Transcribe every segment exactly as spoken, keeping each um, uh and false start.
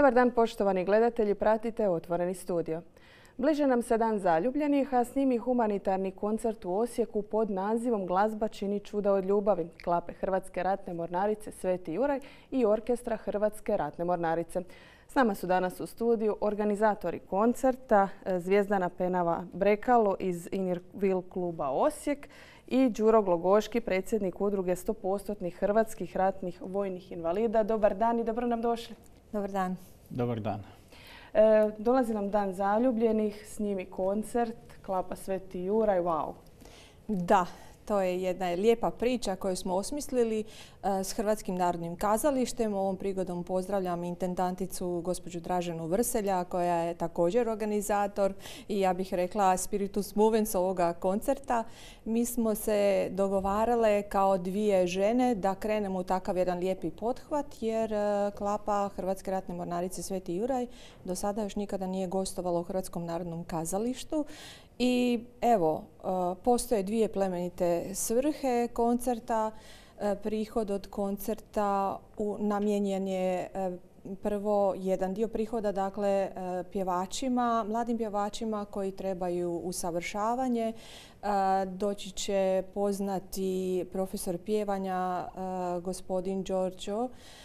Dobar dan poštovani gledatelji, pratite Otvoreni studio. Bliže nam se Dan zaljubljenih, a s njim i humanitarni koncert u Osijeku pod nazivom Glazba čini čuda od ljubavi, klape Hrvatske ratne mornarice Sveti Juraj i orkestra Hrvatske ratne mornarice. S nama su danas u studiju organizatori koncerta Zvijezdana Penava Brekalo iz Innerville kluba Osijek i Đuro Glogoški, predsjednik udruge sto posto hrvatskih ratnih vojnih invalida. Dobar dan i dobro nam došli. Dobar dan. Dobar dan. E, dolazi nam Dan zaljubljenih, s njim i koncert, klapa Sveti Juraj, wow. Da, to je jedna lijepa priča koju smo osmislili s Hrvatskim narodnim kazalištem. Ovom prigodom pozdravljam intendanticu gospođu Draženu Vrselja koja je također organizator i ja bih rekla spiritus movens ovoga koncerta. Mi smo se dogovarale kao dvije žene da krenemo u takav jedan lijepi pothvat jer klapa Hrvatske ratne mornarice Sveti Juraj do sada još nikada nije gostovala u Hrvatskom narodnom kazalištu. I evo, postoje dvije plemenite svrhe koncerta. Prihod od koncerta namijenjen je prvo jedan dio prihoda, dakle pjevačima, mladim pjevačima koji trebaju usavršavanje. Doći će poznati profesor pjevanja gospodin Đorđo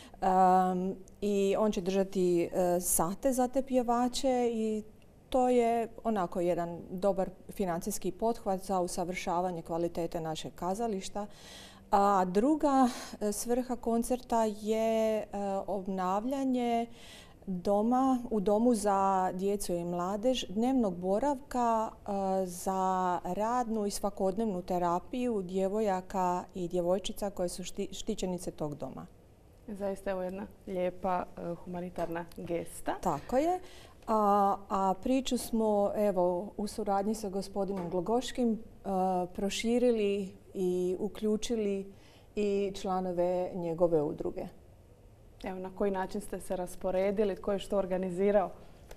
i on će držati sate za te pjevače i to je onako jedan dobar financijski pothvat za usavršavanje kvalitete našeg kazališta. A druga svrha koncerta je obnavljanje doma, u domu za djecu i mladež, dnevnog boravka za radnu i svakodnevnu terapiju djevojaka i djevojčica koje su štićenice tog doma. Zaista je jedna lijepa humanitarna gesta. Tako je. A, a priču smo evo, u suradnji sa gospodinom Glogoškim a, proširili i uključili i članove njegove udruge. Evo, na koji način ste se rasporedili, tko je što organizirao?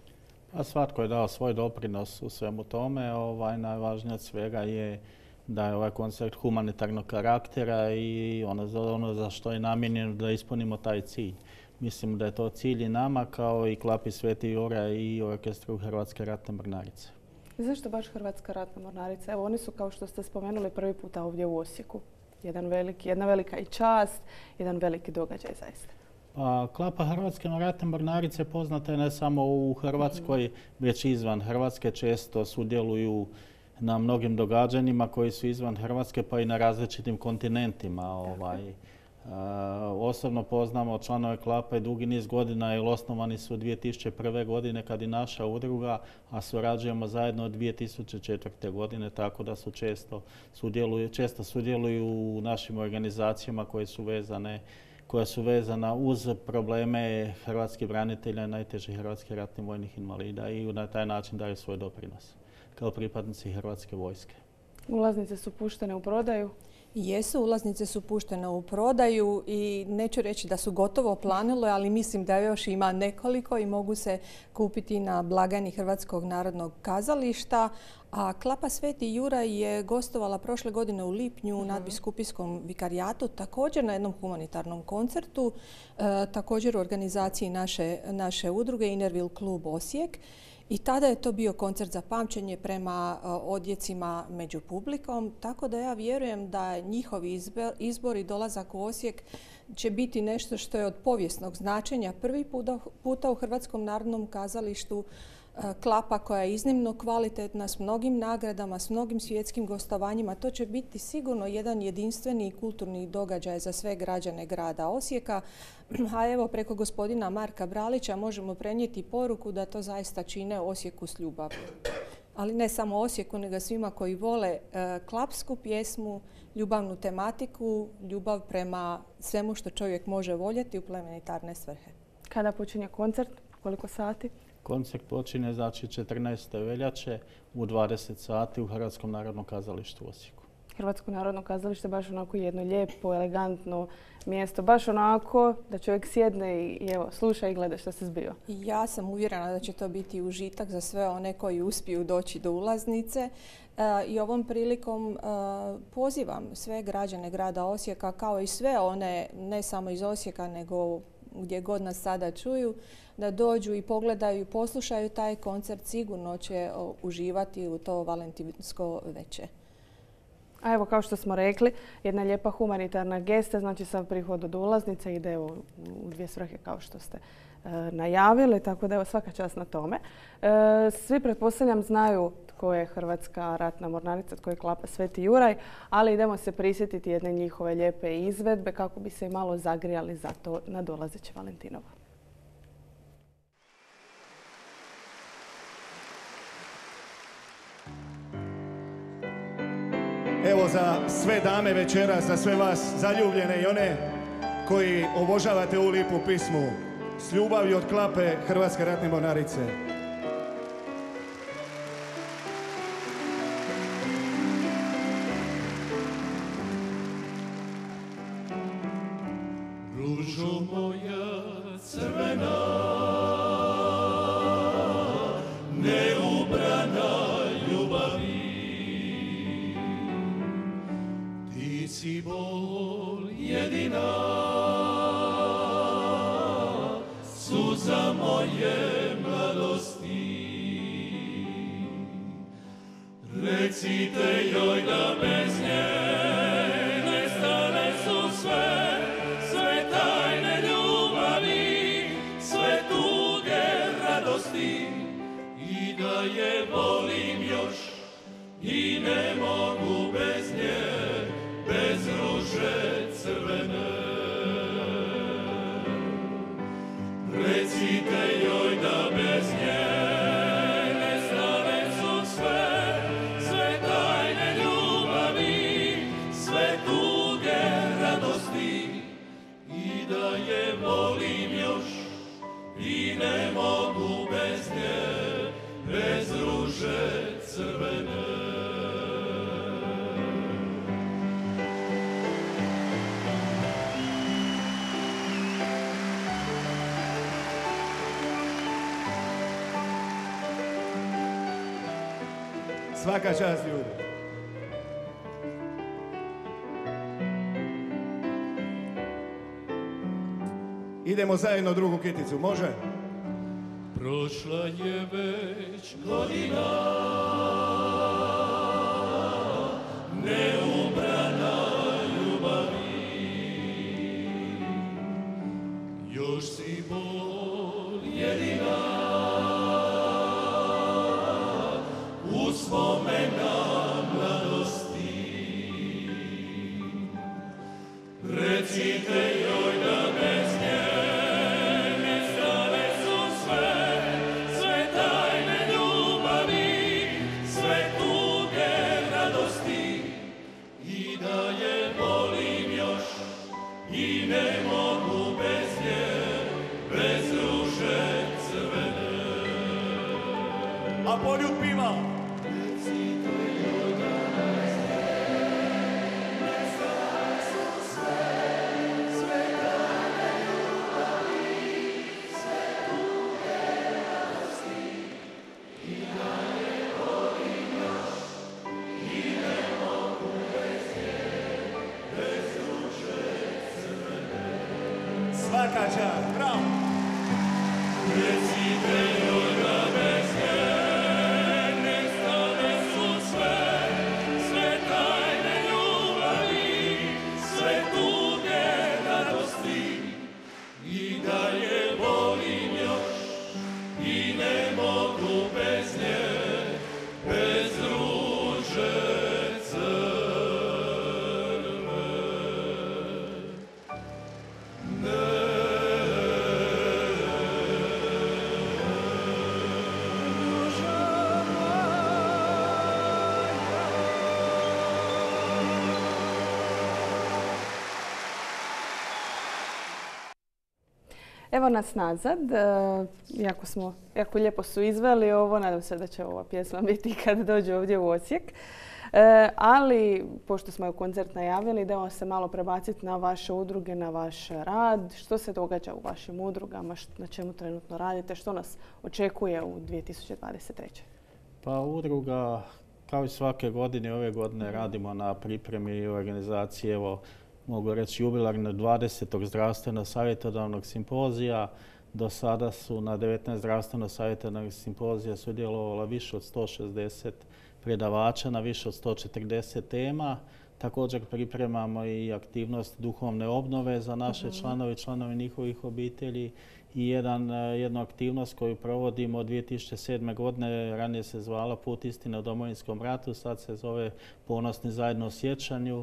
Pa svatko je dao svoj doprinos u svemu tome. Ovaj, najvažnije od svega je da je ovaj koncert humanitarnog karaktera i ono za, ono za što je namijenjeno da ispunimo taj cilj. Mislim da je to cilj i nama kao i klapi Sveti Juraj i orkestru Hrvatske ratne mornarice. Zašto baš Hrvatska ratna mornarica? Evo, oni su, kao što ste spomenuli, prvi puta ovdje u Osijeku. Jedan veliki, jedna velika i čast, jedan veliki događaj zaista. Pa, klapa Hrvatske ratne mornarice poznata je ne samo u Hrvatskoj, mm-hmm. već i izvan Hrvatske. Često sudjeluju na mnogim događanjima koji su izvan Hrvatske pa i na različitim kontinentima. Ovaj. Uh, osobno poznamo članove klape dugi niz godina jer osnovani su dvije tisuće prve. godine kad i naša udruga, a surađujemo zajedno od dvije tisuće četvrte. godine, tako da su često sudjeluju, često sudjeluju u našim organizacijama koje su vezane koja su vezana uz probleme hrvatskih branitelja i najtežih hrvatskih ratnih vojnih invalida i na taj način daju svoj doprinos kao pripadnici Hrvatske vojske. Ulaznice su puštene u prodaju? Jesu, ulaznice su puštene u prodaju i neću reći da su gotovo planule, ali mislim da još ima nekoliko i mogu se kupiti na blagajni Hrvatskog narodnog kazališta. A klapa Sveti Juraj je gostovala prošle godine u lipnju u nadbiskupijskom vikarijatu, također na jednom humanitarnom koncertu, e, također u organizaciji naše, naše udruge Innerville klub Osijek. I tada je to bio koncert za pamćenje prema odjecima među publikom, tako da ja vjerujem da njihovi izbor i dolazak u Osijek će biti nešto što je od povijesnog značenja. Prvi puta u Hrvatskom narodnom kazalištu klapa koja je iznimno kvalitetna, s mnogim nagradama, s mnogim svjetskim gostovanjima. To će biti sigurno jedan jedinstveni kulturni događaj za sve građane grada Osijeka. A evo, preko gospodina Marka Bralića možemo prenijeti poruku da to zaista čine Osijeku s ljubavlju. Ali ne samo Osijeku, nego svima koji vole klapsku pjesmu, ljubavnu tematiku, ljubav prema svemu što čovjek može voljeti u plemenitarne svrhe. Kada počinje koncert? Koliko sati? Koncert počinje znači četrnaeste veljače u dvadeset sati u Hrvatskom narodnom kazalištu u Osijeku. Hrvatsko narodno kazalište baš onako jedno lijepo, elegantno mjesto, baš onako da čovjek sjedne i evo, sluša i gleda što se zbiva. Ja sam uvjerena da će to biti užitak za sve one koji uspiju doći do ulaznice. I ovom prilikom pozivam sve građane grada Osijeka kao i sve one ne samo iz Osijeka nego gdje god nas sada čuju, da dođu i pogledaju i poslušaju taj koncert, sigurno će uživati u to valentinsko veče. A evo, kao što smo rekli, jedna lijepa humanitarna gesta, znači sav prihod od ulaznice ide u dvije svrhe kao što ste najavili, tako da evo svaka čast na tome. Svi, pretpostavljam, znaju tko je Hrvatska ratna mornarica, tko je Klape Sveti Juraj, ali idemo se prisjetiti jedne njihove lijepe izvedbe kako bi se i malo zagrijali za to nadolazeće Valentinovo. Evo za sve dame večeras, za sve vas zaljubljene i one koji obožavate ovu lijepu pismu, s ljubavi od Klape Hrvatske ratne mornarice. Ružo moja crvena, neubrana ljubavi, ti si bol jedina, suza moje mladosti. Recite joj da bez nje nestale su sve, sve tajne ljubavi, sve tuge radosti, i da je volim još i ne mogu bez nje, bez ruže crvene. Recite joj da bez nje nestale su sve, sve tajne ljubavi, sve tuge radosti, i da je volim još i ne mogu bez nje, bez ruže crvene. Svaka čast, ljudi. Idemo zajedno drugu kiticu, može? Prošla je već godina, neubrana ljubavi, još si bol jedina, uspomena mladosti. Recite joj da bez nje nestale su sve, sve tajne ljubavi, sve tuge radosti, i da je volim još i ne mogu bez nje, bez ruže crvene. A poljud piva! Svaka čast, bravo! Recite joj da bez nje nestale su sve, sve tajne ljubavi, sve tuge radosti, i da je volim još i ne mogu bez nje, bez ruže crvene. Evo nas nazad, jako, smo, jako lijepo su izveli ovo, nadam se da će ova pjesma biti kad dođe ovdje u Osijek. E, ali, pošto smo je koncert najavili, idemo se malo prebaciti na vaše udruge, na vaš rad. Što se događa u vašim udrugama, na čemu trenutno radite, što nas očekuje u dvije tisuće dvadeset trećoj. Pa udruga, kao i svake godine, ove godine radimo na pripremi i organizaciji evo, mogu reći, jubilarnog dvadesetog zdravstveno savjetodavnog simpozija. Do sada su na devetnaest zdravstveno savjetodavnog simpozija sudjelovala više od sto šezdeset predavača na više od sto četrdeset tema. Također pripremamo i aktivnost duhovne obnove za naše uh-huh. članove i članove njihovih obitelji i jedan, jednu aktivnost koju provodimo od dvije tisuće sedme. godine, ranije se zvala Put istine o Domovinskom ratu, sad se zove Ponosni zajedno u sjećanju,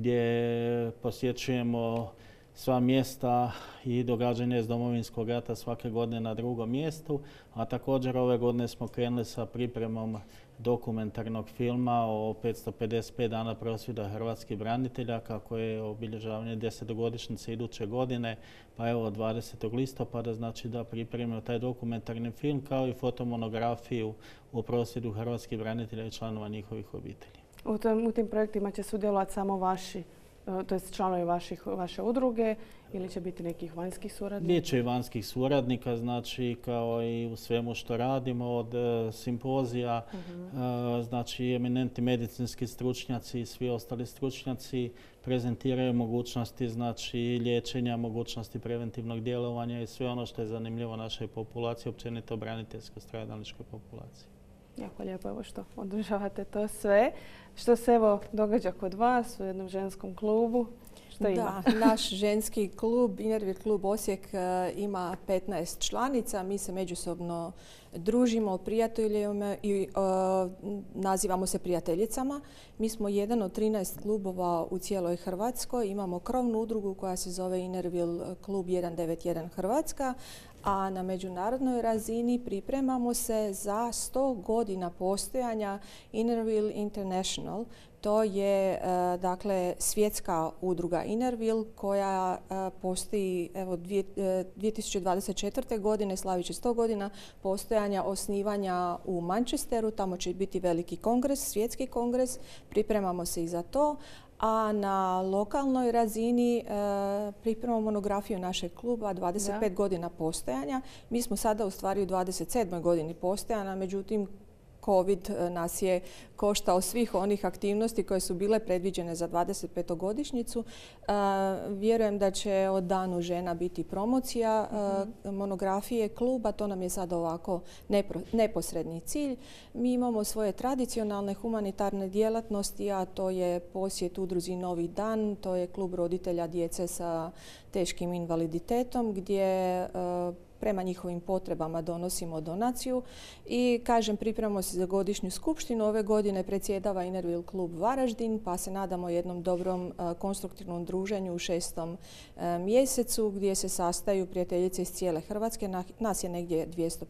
gdje posjećujemo sva mjesta i događanja iz Domovinskog rata svake godine na drugom mjestu, a također ove godine smo krenuli sa pripremom dokumentarnog filma o petsto pedeset pet dana prosvjeda hrvatskih branitelja, kako je obilježavanje desetogodišnjice iduće godine, pa evo dvadesetog listopada, znači da pripremimo taj dokumentarni film kao i fotomonografiju o prosvjedu hrvatskih branitelja i članova njihovih obitelji. U, tom, u tim projektima će sudjelovati samo vaši, to jest članovi vaših, vaše udruge, ili će biti nekih vanjskih suradnika? Biće i vanjskih suradnika, znači kao i u svemu što radimo od uh, simpozija, uh-huh. uh, znači eminentni medicinski stručnjaci i svi ostali stručnjaci prezentiraju mogućnosti, znači liječenja, mogućnosti preventivnog djelovanja i sve ono što je zanimljivo našoj populaciji, općenito braniteljsko-stradalničkoj populaciji. Jako lijepo evo što održavate to sve. Što se evo događa kod vas u jednom ženskom klubu? Što ima? Da, naš ženski klub, Innervil klub Osijek, ima petnaest članica. Mi se međusobno družimo, prijateljujemo i uh, nazivamo se prijateljicama. Mi smo jedan od trinaest klubova u cijeloj Hrvatskoj. Imamo krovnu udrugu koja se zove Innervil klub jedan devet jedan Hrvatska, a na međunarodnoj razini pripremamo se za sto godina postojanja Innervil International. To je uh, dakle svjetska udruga Innervil koja uh, postoji evo dvije, uh, dvije tisuće dvadeset četvrte. godine, slavit će sto godina postojanja, osnivanja u Manchesteru. Tamo će biti veliki kongres, svjetski kongres. Pripremamo se i za to. A na lokalnoj razini e, pripremamo monografiju našeg kluba, dvadeset pet da. godina postojanja. Mi smo sada u stvari u dvadeset sedmoj godini postojanja, međutim COVID nas je koštao svih onih aktivnosti koje su bile predviđene za dvadeset petogodišnjicu. E, vjerujem da će od Danu žena biti promocija e, monografije kluba. To nam je sad ovako nepro, neposredni cilj. Mi imamo svoje tradicionalne humanitarne djelatnosti, a to je posjet udruzi Novi dan. To je klub roditelja djece sa teškim invaliditetom gdje e, prema njihovim potrebama donosimo donaciju i kažem pripremamo se za godišnju skupštinu. Ove godine predsjedava Innervil klub Varaždin, pa se nadamo jednom dobrom uh, konstruktivnom druženju u šestom uh, mjesecu gdje se sastaju prijateljice iz cijele Hrvatske. Na, nas je negdje dvjesto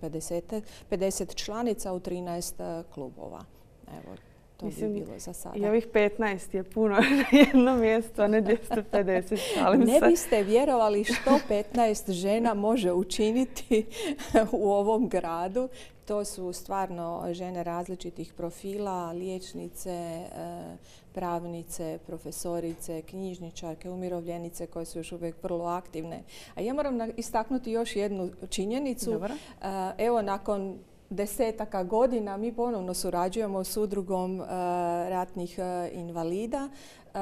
pedeset članica u trinaest uh, klubova. Evo. To Mislim, bi bilo za sada. I ovih petnaest je puno na jedno mjesto, a ne dvjesto pedeset. Ne biste vjerovali što petnaest žena može učiniti u ovom gradu. To su stvarno žene različitih profila, liječnice, pravnice, profesorice, knjižničarke, umirovljenice koje su još uvijek vrlo aktivne. A ja moram istaknuti još jednu činjenicu. Dobro. Evo, nakon desetaka godina mi ponovno surađujemo s udrugom uh, ratnih uh, invalida uh,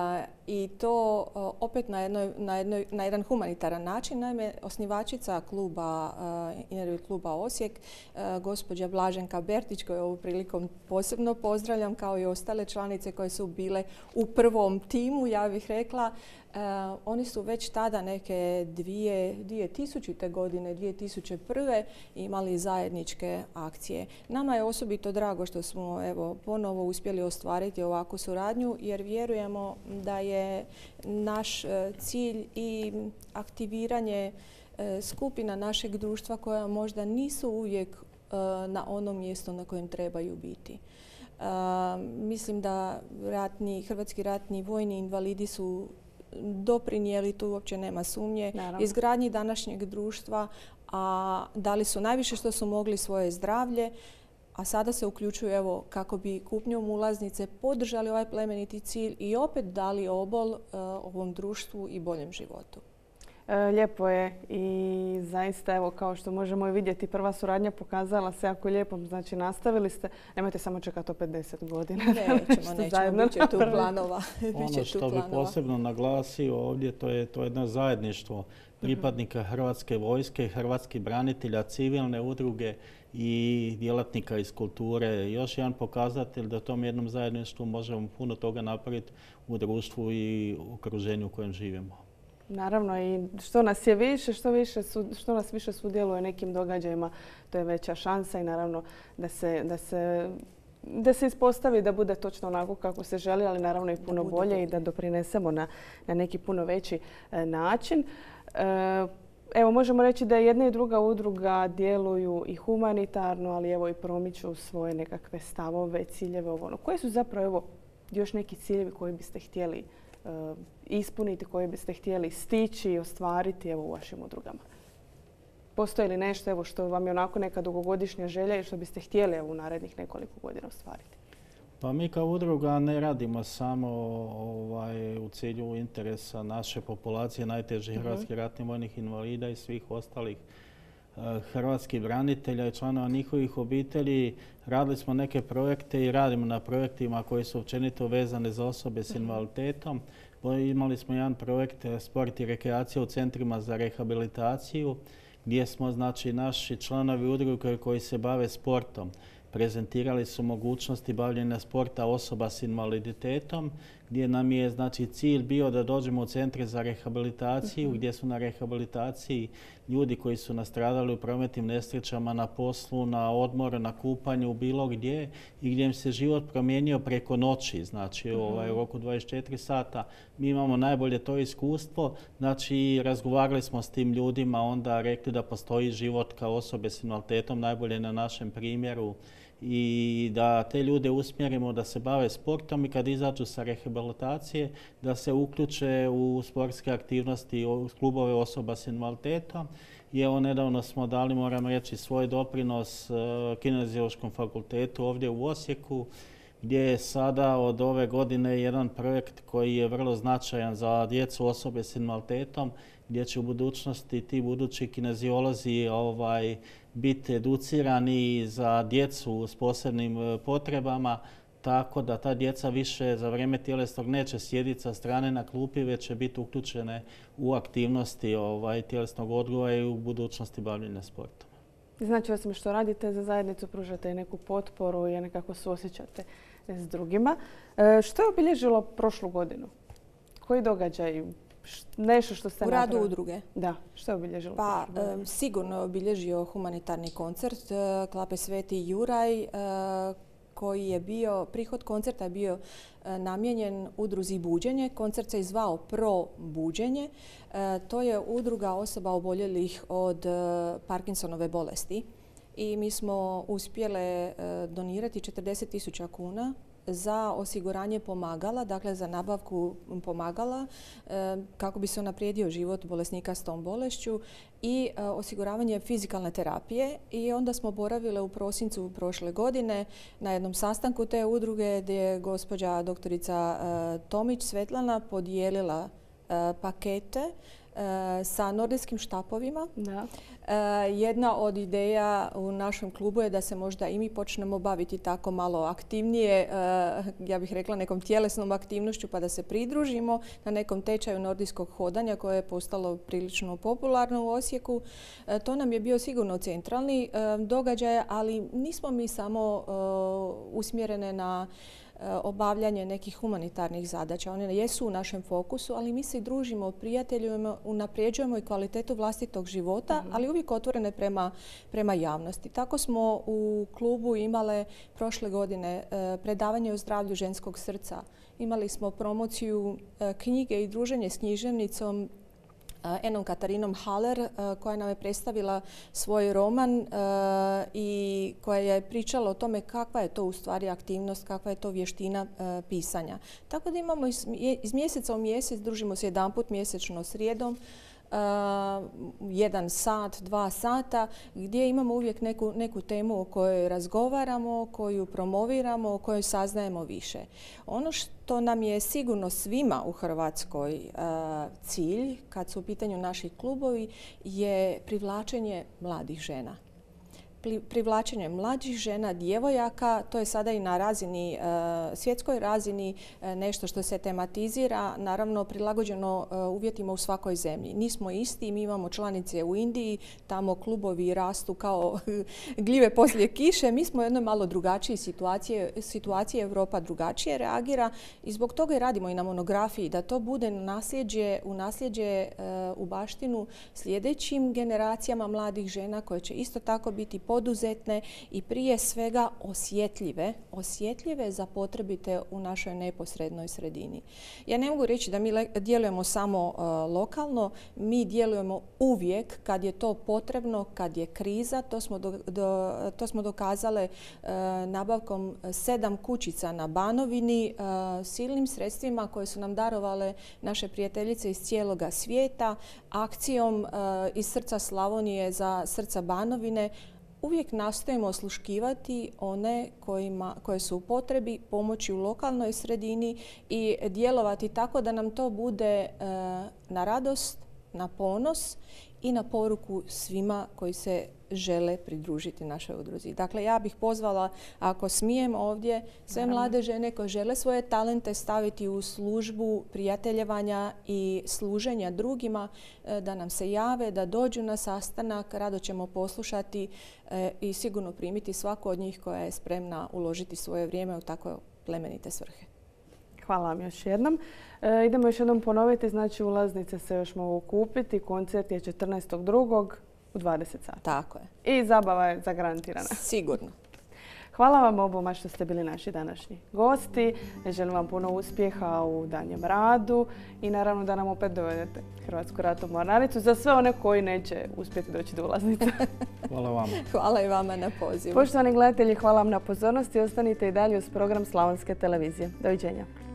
i to uh, opet na, jednoj, na, jednoj, na jedan humanitaran način. Naime, osnivačica kluba, uh, Innervil kluba Osijek, uh, gospođa Blaženka Bertić, koju ovu prilikom posebno pozdravljam, kao i ostale članice koje su bile u prvom timu, ja bih rekla. Uh, oni su već tada neke dvije, dvije tisućite godine, dvije tisuće prve imali zajedničke akcije. Nama je osobito drago što smo evo, ponovo uspjeli ostvariti ovakvu suradnju jer vjerujemo da je naš uh, cilj i aktiviranje uh, skupina našeg društva koja možda nisu uvijek uh, na onom mjestu na kojem trebaju biti. Uh, mislim da ratni, hrvatski ratni vojni invalidi su doprinijeli, tu uopće nema sumnje, Naravno. izgradnji današnjeg društva, a dali su najviše što su mogli svoje zdravlje, a sada se uključuju evo kako bi kupnjom ulaznice podržali ovaj plemeniti cilj i opet dali obol uh, ovom društvu i boljem životu. Lijepo je i zaista, evo, kao što možemo i vidjeti, prva suradnja pokazala se jako lijepom. Znači, nastavili ste, nemojte samo čekati opet deset godina. Nećemo, nećemo, bit će tu planova. Ono što bih posebno naglasio ovdje, to je to jedno zajedništvo pripadnika Hrvatske vojske, hrvatskih branitelja, civilne udruge i djelatnika iz kulture. Još jedan pokazatelj da u tom jednom zajedništvu možemo puno toga napraviti u društvu i u okruženju u kojem živimo. Naravno, i što nas je više, što, više, što nas više sudjeluje nekim događajima, to je veća šansa i naravno da se, da se, da se ispostavi da bude točno onako kako se želi, ali naravno i puno bolje, bolje i da doprinesemo na, na neki puno veći e, način. E, evo, možemo reći da jedna i druga udruga djeluju i humanitarno, ali evo i promiču svoje nekakve stavove, ciljeve. Ono. Koji su zapravo evo, još neki ciljevi koji biste htjeli e, ispuniti, koje biste htjeli stići i ostvariti evo, u vašim udrugama? Postoji li nešto evo, što vam je onako neka dugogodišnja želja i što biste htjeli evo, u narednih nekoliko godina ostvariti? Pa mi kao udruga ne radimo samo ovaj, u cilju interesa naše populacije, najtežih uh-huh. hrvatskih ratnih vojnih invalida i svih ostalih uh, hrvatskih branitelja i članova njihovih obitelji. Radili smo neke projekte i radimo na projektima koji su općenito vezane za osobe s invaliditetom. Imali smo jedan projekt sport i rekreacija u centrima za rehabilitaciju gdje smo znači, naši članovi udruge koji se bave sportom prezentirali su mogućnosti bavljenja sporta osoba s invaliditetom gdje nam je znači, cilj bio da dođemo u centre za rehabilitaciju gdje su na rehabilitaciji ljudi koji su nastradali u prometnim nesrećama na poslu, na odmoru, na kupanju, bilo gdje i gdje im se život promijenio preko noći, znači ovaj, u roku dvadeset četiri sata. Mi imamo najbolje to iskustvo, znači razgovarali smo s tim ljudima, onda rekli da postoji život kao osobe s invaliditetom, najbolje na našem primjeru i da te ljude usmjerimo da se bave sportom i kad izađu sa rehabilitacije da se uključe u sportske aktivnosti u klubove osoba s invaliditetom. I evo nedavno smo dali, moram reći, svoj doprinos uh, Kineziološkom fakultetu ovdje u Osijeku gdje je sada od ove godine jedan projekt koji je vrlo značajan za djecu osobe s invaliditetom gdje će u budućnosti ti budući kineziolozi ovaj, biti educirani za djecu s posebnim potrebama, tako da ta djeca više za vrijeme tjelesnog neće sjediti sa strane na klupi, već će biti uključene u aktivnosti ovaj, tjelesnog odgoja i u budućnosti bavljenja sportom. Znači, osim što radite za zajednicu, pružate i neku potporu i nekako suosjećate s drugima. E, što je obilježilo prošlu godinu? Koji događaj? Nešto što ste u radu napravili? udruge. Da, što je obilježilo? Pa e, sigurno je obilježio humanitarni koncert e, Klape Sveti Juraj e, koji je bio, prihod koncerta je bio e, namijenjen udruzi Buđenje. Koncert se zvao Pro Buđenje. E, to je udruga osoba oboljelih od e, Parkinsonove bolesti. I mi smo uspjele e, donirati četrdeset tisuća kuna za osiguranje pomagala, dakle za nabavku pomagala e, kako bi se unaprijedio život bolesnika s tom bolešću i e, osiguravanje fizikalne terapije. I onda smo boravile u prosincu prošle godine na jednom sastanku te udruge gdje je gospođa doktorica e, Tomić Svetlana podijelila e, pakete e, sa nordijskim štapovima. Da. E, jedna od ideja u našem klubu je da se možda i mi počnemo baviti tako malo aktivnije, e, ja bih rekla nekom tjelesnom aktivnošću, pa da se pridružimo na nekom tečaju nordijskog hodanja koje je postalo prilično popularno u Osijeku. E, to nam je bio sigurno centralni e, događaj, ali nismo mi samo e, usmjerene na obavljanje nekih humanitarnih zadaća. One jesu u našem fokusu, ali mi se i družimo, prijateljujemo, unapređujemo i kvalitetu vlastitog života, uh-huh. ali uvijek otvorene prema, prema javnosti. Tako smo u klubu imale prošle godine predavanje o zdravlju ženskog srca. Imali smo promociju knjige i druženje s književnicom Enom Katarinom Haller, koja nam je predstavila svoj roman i koja je pričala o tome kakva je to u stvari aktivnost, kakva je to vještina pisanja. Tako da imamo iz mjeseca u mjesec, družimo se jedanput mjesečno srijedom, jedan sat, dva sata, gdje imamo uvijek neku, neku temu o kojoj razgovaramo, koju promoviramo, o kojoj saznajemo više. Ono što nam je sigurno svima u Hrvatskoj cilj, kad su u pitanju naši klubovi, je privlačenje mladih žena. Privlačenje mlađih žena, djevojaka, to je sada i na razini, svjetskoj razini nešto što se tematizira, naravno prilagođeno uvjetima u svakoj zemlji. Nismo isti, mi imamo članice u Indiji, tamo klubovi rastu kao gljive poslije kiše. Mi smo u jednoj malo drugačiji situacije, situacije Europa drugačije reagira i zbog toga i radimo i na monografiji, da to bude nasljeđe, u nasljeđe u baštinu sljedećim generacijama mladih žena koje će isto tako biti poduzetne i prije svega osjetljive, osjetljive za potrebite u našoj neposrednoj sredini. Ja ne mogu reći da mi djelujemo samo uh, lokalno, mi djelujemo uvijek kad je to potrebno, kad je kriza. To smo, do, do, to smo dokazale uh, nabavkom sedam kućica na Banovini, uh, silnim sredstvima koje su nam darovale naše prijateljice iz cijeloga svijeta, akcijom uh, iz srca Slavonije za srca Banovine. Uvijek nastojimo osluškivati one kojima, koje su u potrebi, pomoći u lokalnoj sredini i djelovati tako da nam to bude e, na radost, na ponos i na poruku svima koji se žele pridružiti našoj udruzi. Dakle, ja bih pozvala, ako smijem ovdje, sve mlade žene koje žele svoje talente staviti u službu prijateljevanja i služenja drugima, da nam se jave, da dođu na sastanak. Rado ćemo poslušati i sigurno primiti svaku od njih koja je spremna uložiti svoje vrijeme u tako plemenite svrhe. Hvala vam još jednom. E, idemo još jednom ponoviti, znači ulaznice se još mogu kupiti. Koncert je četrnaestog drugog u dvadeset sati. Tako je. I zabava je zagarantirana. Sigurno. Hvala vam oboma što ste bili naši današnji gosti. Želim vam puno uspjeha u danjem radu i naravno da nam opet dovedete Hrvatsku ratnu mornaricu za sve one koji neće uspjeti doći do ulaznica. Hvala vama. Hvala i vama na pozivu. Poštovani gledatelji, hvala vam na pozornosti. Ostanite i dalje uz program Slavonske televizije. Doviđenja.